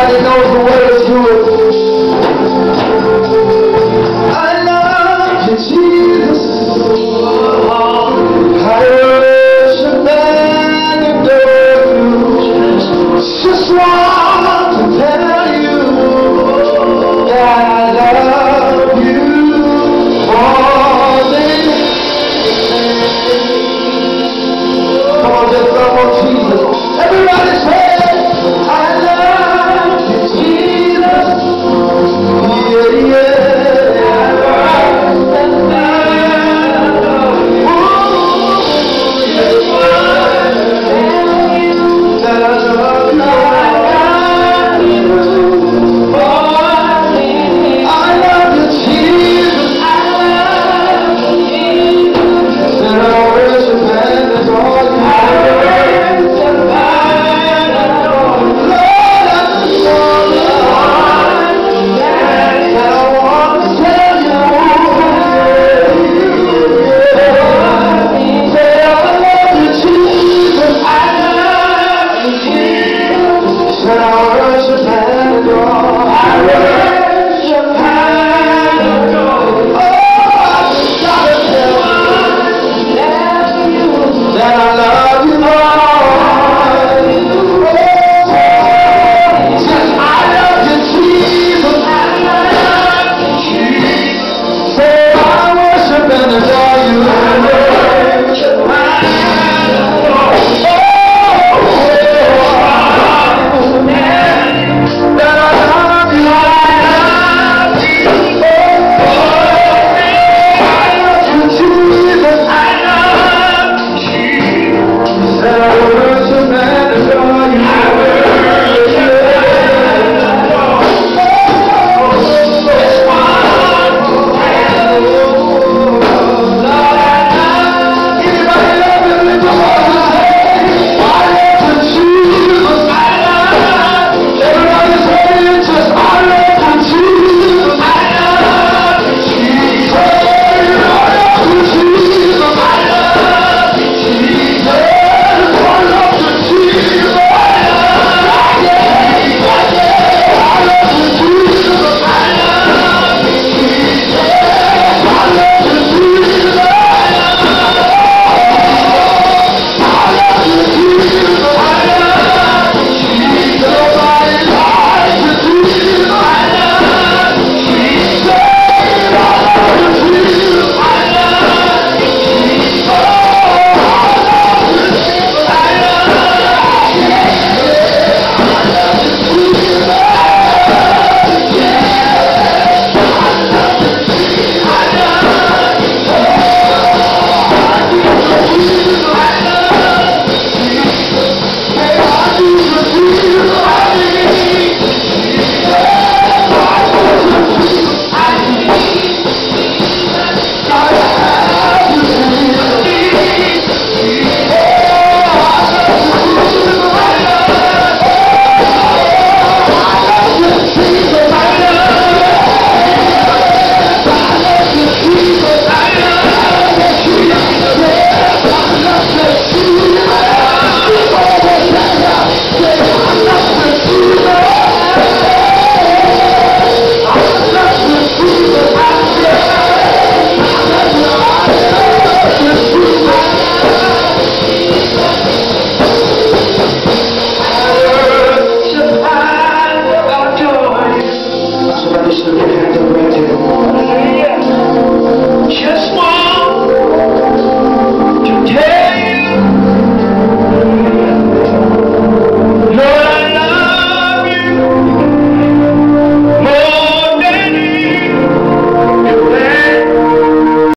Everybody knows the way to it. I love you, Jesus. I worship and adore you. Just want to tell you that I love you more than anything. Come on, just love on Jesus. Everybody say, I love you, Jesus. Yeah, yeah. I worship and adore.